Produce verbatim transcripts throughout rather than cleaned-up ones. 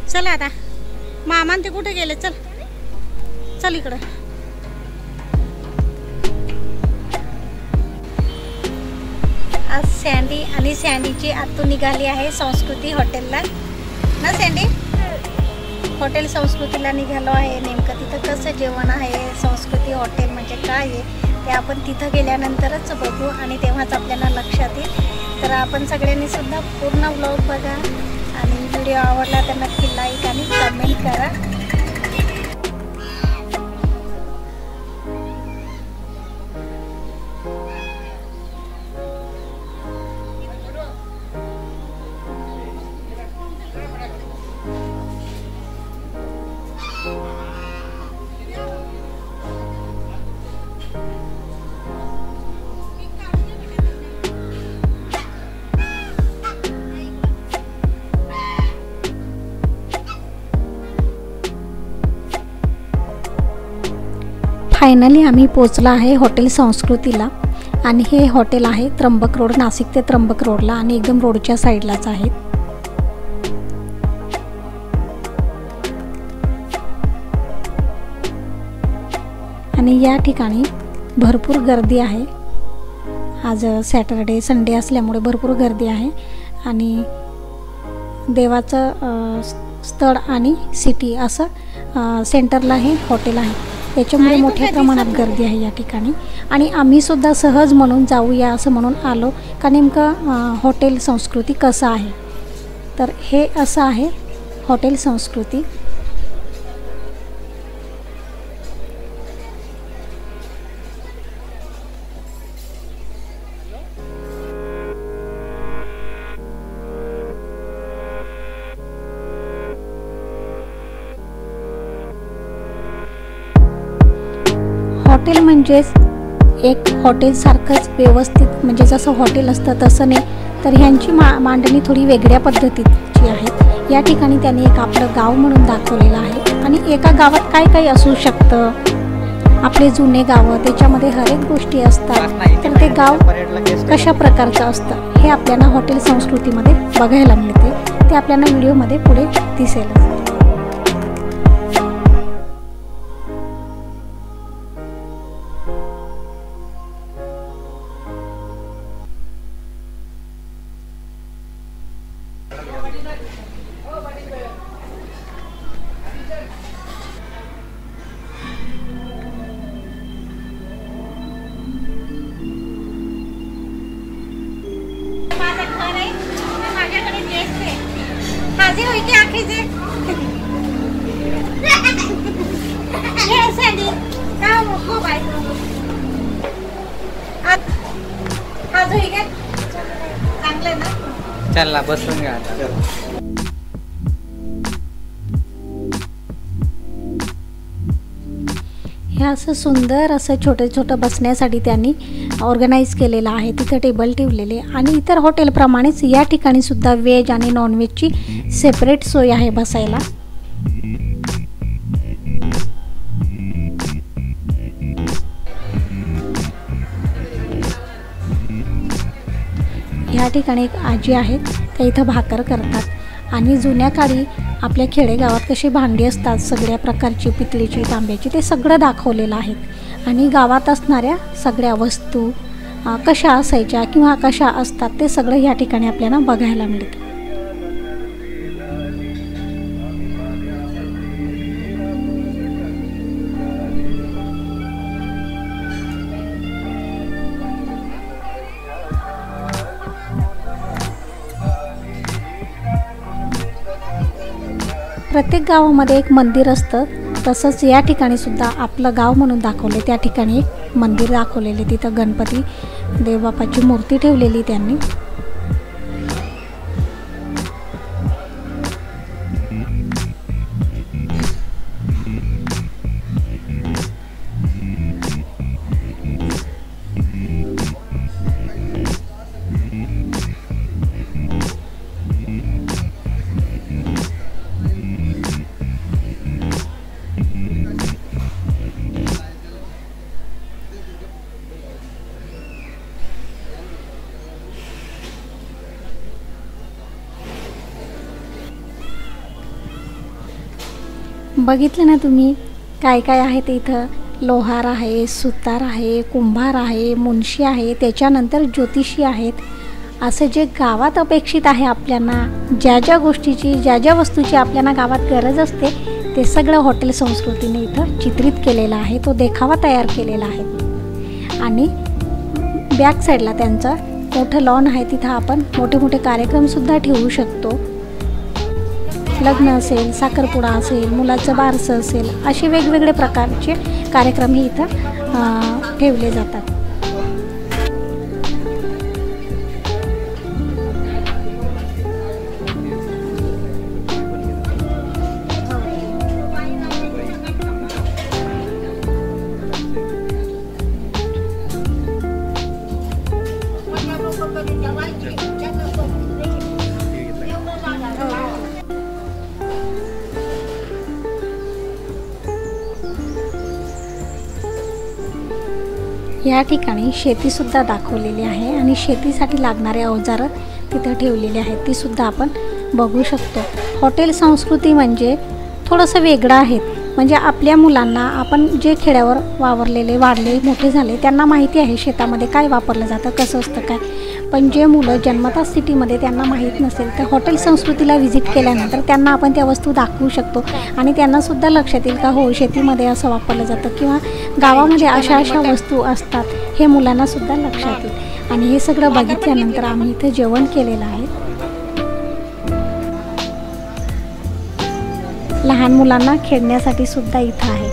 चला आता मामा ते कुठे गेले? चल चल इकडं. आज सँडी आणि सँडीची आतू निघाली आहे संस्कृती हॉटेलला ना. सँडी हॉटेल संस्कृतीला निघालो आहे. नेमकं तिथं कसं जेवण आहे, संस्कृती हॉटेल म्हणजे काय आहे ते आपण तिथं गेल्यानंतरच बघू आणि तेव्हाच आपल्याला लक्षात येईल. तर आपण सगळ्यांनी सुद्धा पूर्ण व्लॉग बघा आणि व्हिडिओ आवडला तर नक्की लाईक आणि कमेंट करा. फायनली आम्ही पोचलो आहे हॉटेल संस्कृतीला आणि हे हॉटेल आहे त्र्यंबक रोड, नाशिक ते त्र्यंबक रोडला आणि एकदम रोडच्या साईडलाच आहे. आणि या ठिकाणी भरपूर गर्दी आहे. आज सॅटरडे संडे असल्यामुळे भरपूर गर्दी आहे आणि देवाचं स्थळ आणि सिटी असं सेंटरला हे हॉटेल आहे. त्याच्यामुळे मोठ्या प्रमाणात गर्दी आहे या ठिकाणी. आणि आम्ही सुद्धा सहज म्हणून जाऊया असं म्हणून आलो का नेमकं हॉटेल संस्कृती कसं आहे. तर हे असं आहे हॉटेल संस्कृती. हॉटेल म्हणजेच एक हॉटेलसारखंच व्यवस्थित, म्हणजे जसं हॉटेल असतं तसं नाही, तर ह्यांची मा मांडणी थोडी वेगळ्या पद्धतीची आहे. या ठिकाणी त्यांनी एक आपलं गाव म्हणून दाखवलेलं आहे आणि एका गावात काय काय असू शकतं, आपले जुने गावं, त्याच्यामध्ये हर एक गोष्टी असतात. तर ते गाव कशा प्रकारचं असतं हे आपल्याला हॉटेल संस्कृतीमध्ये बघायला मिळते. ते आपल्याला व्हिडिओमध्ये पुढे दिसेल. हाजी होई की आखीचे ये सँडी का मोको बाय आज होई का चांगलं ना. चला बसून घ्या आता. हे असं सुंदर असं छोटे छोटं बसण्यासाठी त्यांनी ऑर्गनाईज केलेलं आहे. तिथं टेबल ठेवलेले आणि इतर हॉटेलप्रमाणेच या ठिकाणी सुद्धा व्हेज आणि नॉनव्हेजची सेपरेट सोय आहे बसायला. या ठिकाणी एक आजी आहेत, त्या इथं भाकर करतात आणि जुन्या काळी आपल्या खेडेगावात कशी भांडी असतात सगळ्या प्रकारची, पितळीची, तांब्याची, ते सगळं दाखवलेलं आहे. आणि गावात असणाऱ्या सगळ्या वस्तू कशा असायच्या किंवा कशा असतात ते सगळं या ठिकाणी आपल्याला बघायला मिळतं. प्रत्येक गावामध्ये एक मंदिर असतं, तसंच या ठिकाणी सुद्धा आपलं गाव म्हणून दाखवले. त्या ठिकाणी एक मंदिर दाखवलेले, तिथं गणपती देवबापाची मूर्ती ठेवलेली त्यांनी. बघितलं ना तुम्ही काय काय आहे ते इथं. लोहार आहे, सुतार आहे, कुंभार आहे, मुनशी आहे, त्याच्यानंतर ज्योतिषी आहेत. असं जे गावात अपेक्षित आहे आपल्याला, ज्या ज्या गोष्टीची ज्या ज्या वस्तूची आपल्याला गावात गरज असते ते सगळं हॉटेल संस्कृतीने इथं चित्रित केलेलं आहे. तो देखावा तयार केलेला आहे. आणि बॅक साईडला त्यांचं मोठं लॉन आहे, तिथं आपण मोठे मोठे कार्यक्रमसुद्धा ठेवू शकतो. लग्न असेल, साखरपुडा असेल, मुलाचं बारसं असेल, असे वेगवेगळे प्रकारचे कार्यक्रम हे इथं ठेवले जातात. या ठिकाणी शेतीसुद्धा दाखवलेली आहे आणि शेतीसाठी लागणारे अवजारं तिथं ठेवलेले आहेत, ती सुद्धा आपण बघू शकतो. हॉटेल संस्कृती म्हणजे थोडंसं वेगळं आहे. म्हणजे आपल्या मुलांना, आपण जे खेड्यावर वावरलेले, वाढले, मोठे झाले, त्यांना माहिती आहे शेतामध्ये काय वापरलं जातं, कसं असतं काय. पण जे मुलं जन्मतात सिटीमध्ये त्यांना माहीत नसेल, तर हॉटेल संस्कृतीला व्हिजिट केल्यानंतर त्यांना आपण त्या वस्तू दाखवू शकतो आणि त्यांनासुद्धा लक्षात येईल का हो शेतीमध्ये असं वापरलं जातं किंवा गावामध्ये अशा अशा वस्तू असतात, हे मुलांनासुद्धा लक्षात येईल. आणि हे सगळं बघितल्यानंतर आम्ही इथं जेवण केलेलं आहे. लहान मुलांना खेळण्यासाठी सुद्धा इथं आहे.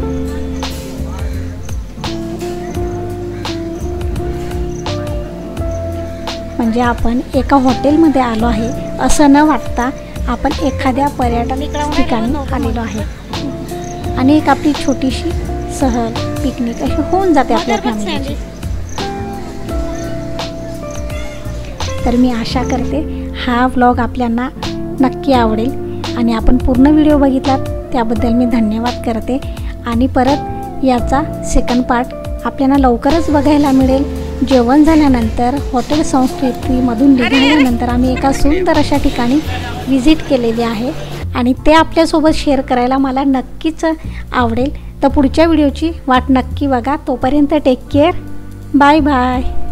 म्हणजे आपण एका हॉटेलमध्ये आलो आहे असं न वाटता आपण एखाद्या पर्यटन ठिकाणी आलेलो आहे. आणि एक आपली छोटीशी सहल, पिकनिक अशी होऊन जाते आपल्या फॅमिलीची. तर मी आशा करते हा व्लॉग आपल्याला नक्की आवडेल आणि आपण पूर्ण व्हिडिओ बघितलात त्याबद्दल मी धन्यवाद करते. आणि परत याचा सेकंड पार्ट आपल्याला लवकरच बघायला मिळेल. जेवण झाल्यानंतर हॉटेल संस्कृतीमधून निघाल्यानंतर आम्ही एका सुंदर अशा ठिकाणी विजिट केलेली आहे आणि ते आपल्यासोबत शेअर करायला मला नक्कीच आवडेल. तर पुढच्या व्हिडिओची वाट नक्की बघा. तोपर्यंत टेक केअर. Bye bye.